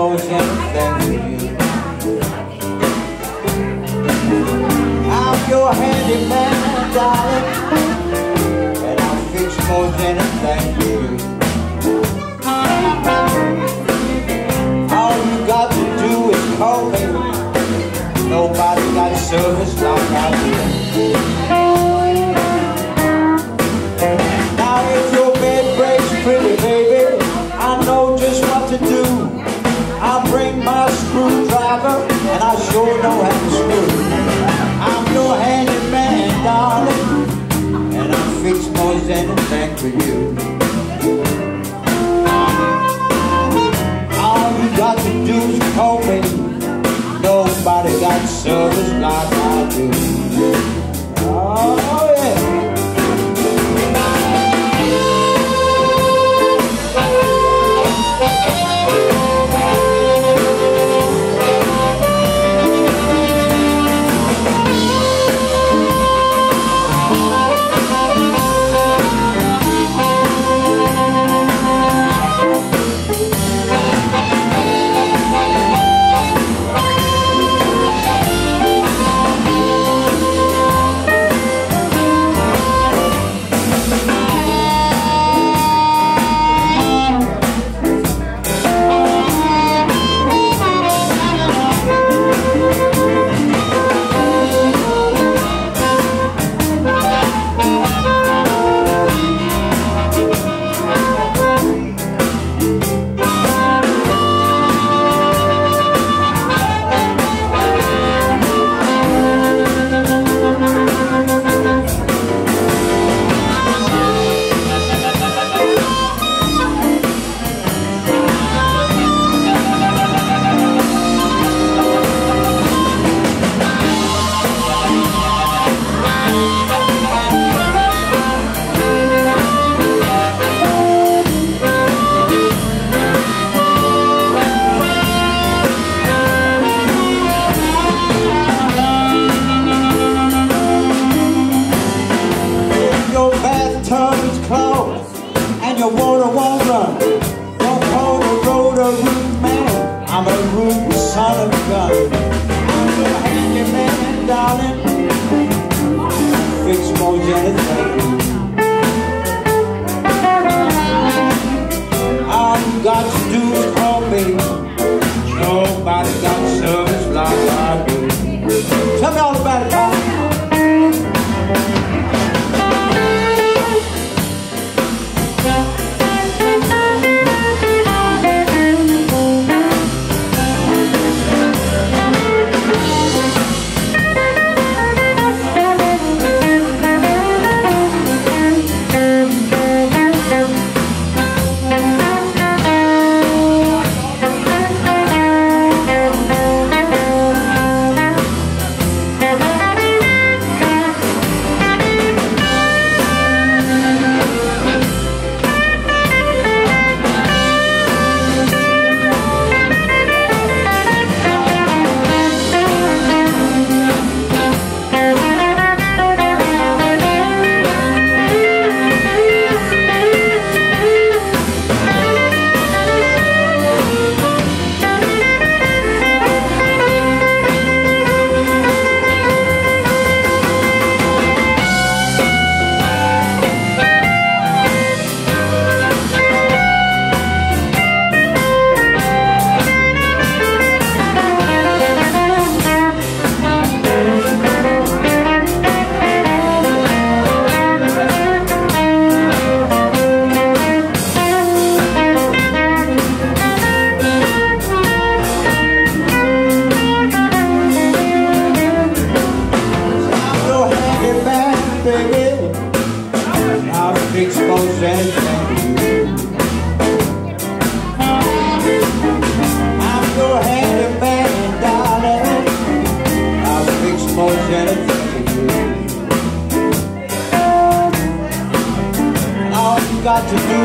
most anything for you. I'm your handyman, darling, and I'll fix most anything for you. All you got to do is call me. Nobody got service like I do. Now if your bed breaks pretty, baby, I know just what to do. I'll bring my screwdriver and I sure know how to screw. I'm your handyman, darling, and I'll fix most anything for you. All you got to do is call me. Nobody got service like I do. Oh yeah. got to do